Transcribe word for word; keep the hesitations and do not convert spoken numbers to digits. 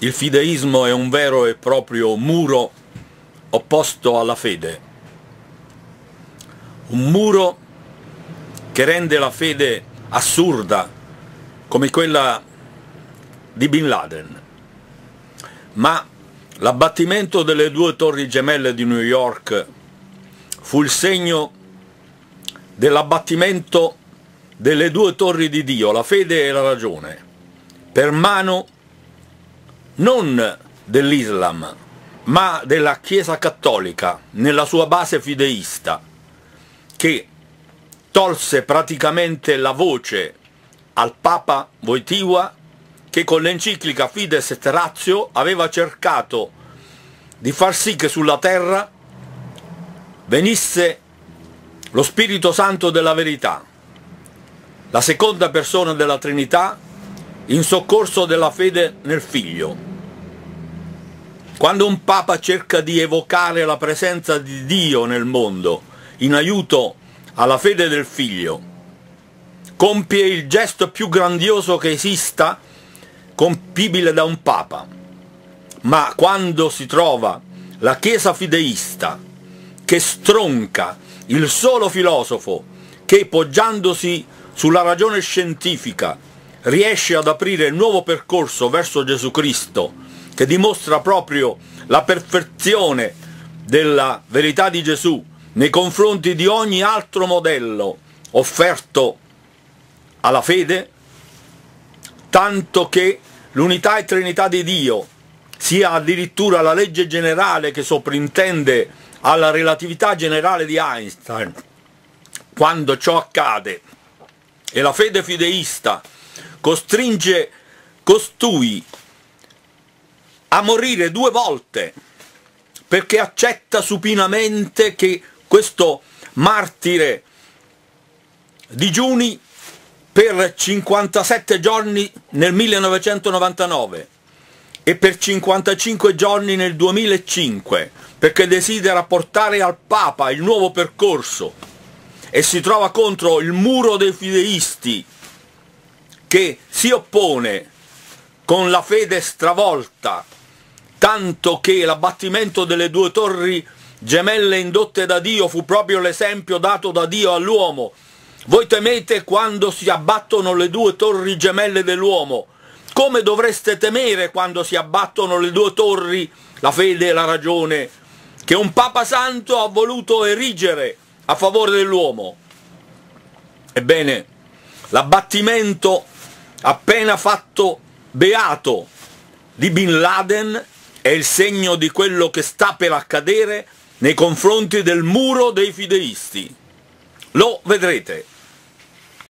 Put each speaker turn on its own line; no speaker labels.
Il fideismo è un vero e proprio muro opposto alla fede, un muro che rende la fede assurda, come quella di Bin Laden. Ma l'abbattimento delle due torri gemelle di New York fu il segno dell'abbattimento delle due torri di Dio, la fede e la ragione, per mano non dell'Islam, ma della Chiesa Cattolica, nella sua base fideista, che tolse praticamente la voce al Papa Wojtyła, che con l'enciclica Fides et Ratio aveva cercato di far sì che sulla terra venisse lo Spirito Santo della verità, la seconda persona della Trinità, in soccorso della fede nel Figlio. Quando un Papa cerca di evocare la presenza di Dio nel mondo in aiuto alla fede del Figlio, compie il gesto più grandioso che esista compibile da un Papa. Ma quando si trova la Chiesa fideista che stronca il solo filosofo che, poggiandosi sulla ragione scientifica, riesce ad aprire il nuovo percorso verso Gesù Cristo, che dimostra proprio la perfezione della verità di Gesù nei confronti di ogni altro modello offerto alla fede, tanto che l'unità e trinità di Dio sia addirittura la legge generale che soprintende alla relatività generale di Einstein. Quando ciò accade e la fede fideista costringe costui a morire due volte, perché accetta supinamente che questo martire digiuni per cinquantasette giorni nel millenovecentonovantanove e per cinquantacinque giorni nel duemilacinque, perché desidera portare al Papa il nuovo percorso, e si trova contro il muro dei fideisti che si oppone con la fede stravolta, tanto che l'abbattimento delle due torri gemelle indotte da Dio fu proprio l'esempio dato da Dio all'uomo. Voi temete quando si abbattono le due torri gemelle dell'uomo. Come dovreste temere quando si abbattono le due torri, la fede e la ragione, che un Papa Santo ha voluto erigere a favore dell'uomo? Ebbene, l'abbattimento appena fatto beato di Bin Laden è il segno di quello che sta per accadere nei confronti del muro dei fideisti. Lo vedrete.